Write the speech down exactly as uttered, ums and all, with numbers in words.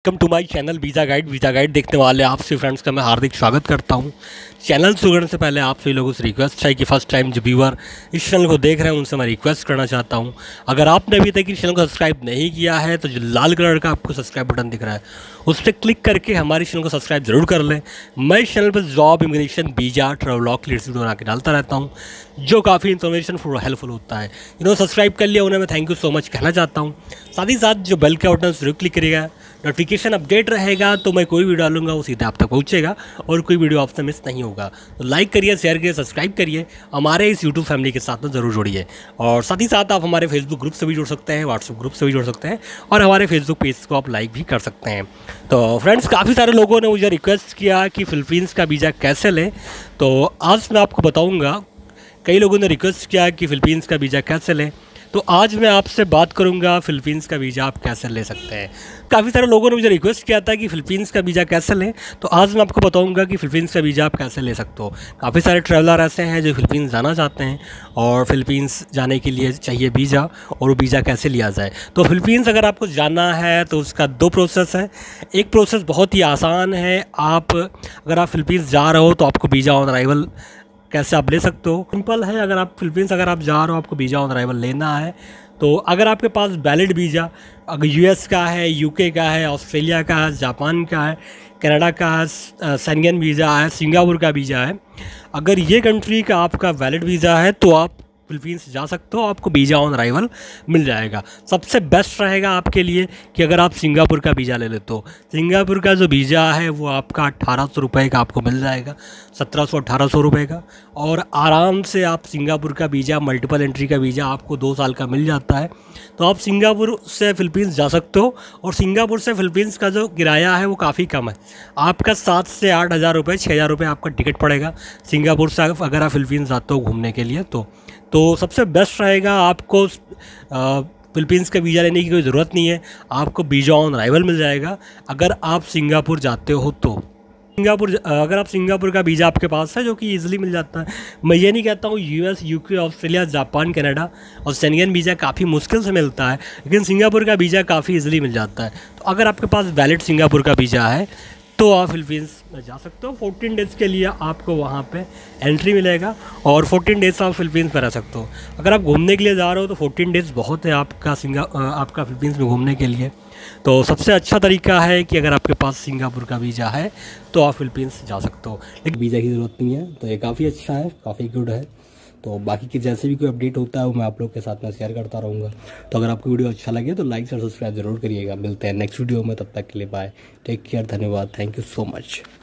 Welcome to my channel visa guide. Visa guide देखने वाले आप सभी फ्रेंड्स का मैं हार्दिक स्वागत करता हूं। चैनल शुरू करने से पहले आप सभी लोगों से रिक्वेस्ट है कि फर्स्ट टाइम जो व्यूअर इस चैनल को देख रहे हैं उनसे मैं रिक्वेस्ट करना चाहता हूं, अगर आपने अभी तक इस चैनल को सब्सक्राइब नहीं किया है तो जो लाल कलर का आपको सब्सक्राइब बटन दिख रहा है उस पर क्लिक करके हमारे चैनल को सब्सक्राइब जरूर कर लें। मैं इस चैनल पर job, immigration, visa, travelogue related video बना के डालता रहता हूँ जो काफ़ी इन्फॉर्मेशन फॉर हेल्पफुल होता है। जिन्होंने सब्सक्राइब कर लिया उन्हें मैं थैंक यू सो मच कहना चाहता हूँ। साथ ही साथ जो बेल का बटन जरूर क्लिक करिएगा, नोटिफिकेशन अपडेट रहेगा तो मैं कोई वीडियो डालूंगा वो सीधे आप तक पहुंचेगा और कोई वीडियो आपसे मिस नहीं होगा। तो लाइक करिए, शेयर करिए, सब्सक्राइब करिए, हमारे इस यूट्यूब फैमिली के साथ में ज़रूर जुड़िए। और साथ ही साथ आप हमारे फेसबुक ग्रुप से भी जुड़ सकते हैं, व्हाट्सएप ग्रुप से भी जुड़ सकते हैं और हमारे फेसबुक पेज को आप लाइक भी कर सकते हैं। तो फ्रेंड्स, काफ़ी सारे लोगों ने मुझे रिक्वेस्ट किया कि फ़िलीपींस का वीज़ा कैसे लें, तो आज मैं आपको बताऊँगा। कई लोगों ने रिक्वेस्ट किया कि फ़िलीपींस का वीज़ा कैसे लें, तो आज मैं आपसे बात करूंगा फ़िलीपींस का वीज़ा आप कैसे ले सकते हैं। काफ़ी सारे लोगों ने मुझे रिक्वेस्ट किया था कि फ़िलीपींस का वीज़ा कैसे लें, तो आज मैं आपको बताऊंगा कि फ़िलीपींस का वीज़ा आप कैसे ले सकते हो। काफ़ी सारे ट्रैवलर ऐसे हैं जो फ़िलीपींस जाना चाहते हैं और फ़िलीपींस जाने के लिए चाहिए वीज़ा, और वो वीज़ा कैसे लिया जाए। तो फ़िलीपींस अगर आपको जाना है तो उसका दो प्रोसेस है। एक प्रोसेस बहुत ही आसान है, आप अगर आप फ़िलीपींस जा रहे हो तो आपको वीज़ा ऑन अराइवल कैसे आप ले सकते हो। सिंपल है, अगर आप फ़िलीपींस अगर आप जा रहे हो आपको वीज़ा ऑन अराइवल लेना है, तो अगर आपके पास वैलिड वीज़ा अगर यूएस का है, यूके का है, ऑस्ट्रेलिया का है, जापान का है, कनाडा का है, शेंगन वीज़ा है, सिंगापुर का वीज़ा है, अगर ये कंट्री का आपका वैलिड वीज़ा है तो आप फ़िलीपींस जा सकते हो, आपको वीज़ा ऑन अराइवल मिल जाएगा। सबसे बेस्ट रहेगा आपके लिए कि अगर आप सिंगापुर का वीज़ा ले लेते हो। सिंगापुर का जो वीज़ा है वो आपका अट्ठारह सौ रुपये का आपको मिल जाएगा, सत्रह सौ अट्ठारह सौ रुपये का, और आराम से आप सिंगापुर का वीज़ा, मल्टीपल एंट्री का वीज़ा आपको दो साल का मिल जाता है। तो आप सिंगापुर से फ़िलीपींस जा सकते हो, और सिंगापुर से फ़िलीपींस का जो किराया है वो काफ़ी कम है, आपका सात से आठ हज़ार रुपये छः हज़ार रुपये आपका टिकट पड़ेगा सिंगापुर से अगर आप फ़िलीपींस जाते हो घूमने के लिए। तो तो सबसे बेस्ट रहेगा, आपको फ़िलीपींस का वीज़ा लेने की कोई ज़रूरत नहीं है, आपको वीज़ा ऑन अराइवल मिल जाएगा अगर आप सिंगापुर जाते हो तो। सिंगापुर अगर आप सिंगापुर का वीज़ा आपके पास है जो कि ईजिली मिल जाता है। मैं ये नहीं कहता हूँ US, UK, Australia, Japan, Canada और शेंगन वीज़ा काफ़ी मुश्किल से मिलता है, लेकिन सिंगापुर का वीज़ा काफ़ी ईजिली मिल जाता है। तो अगर आपके पास वैलिड सिंगापुर का वीज़ा है तो आप फ़िलीपींस में जा सकते हो। फोर्टीन डेज़ के लिए आपको वहाँ पे एंट्री मिलेगा और फोर्टीन डेज़ आप फ़िलीपींस में रह सकते हो। अगर आप घूमने के लिए जा रहे हो तो फोर्टीन डेज़ बहुत है आपका सिंगा आपका फ़िलीपींस में घूमने के लिए। तो सबसे अच्छा तरीका है कि अगर आपके पास सिंगापुर का वीज़ा है तो आप फ़िलीपींस जा सकते हो, लेकिन वीज़ा की ज़रूरत नहीं है। तो ये काफ़ी अच्छा है, काफ़ी गुड है। तो बाकी की जैसे भी कोई अपडेट होता है वो मैं आप लोग के साथ में शेयर करता रहूँगा। तो अगर आपको वीडियो अच्छा लगे तो लाइक और सब्सक्राइब जरूर करिएगा। मिलते हैं नेक्स्ट वीडियो में, तब तक के लिए बाय, टेक केयर, धन्यवाद, थैंक यू सो मच।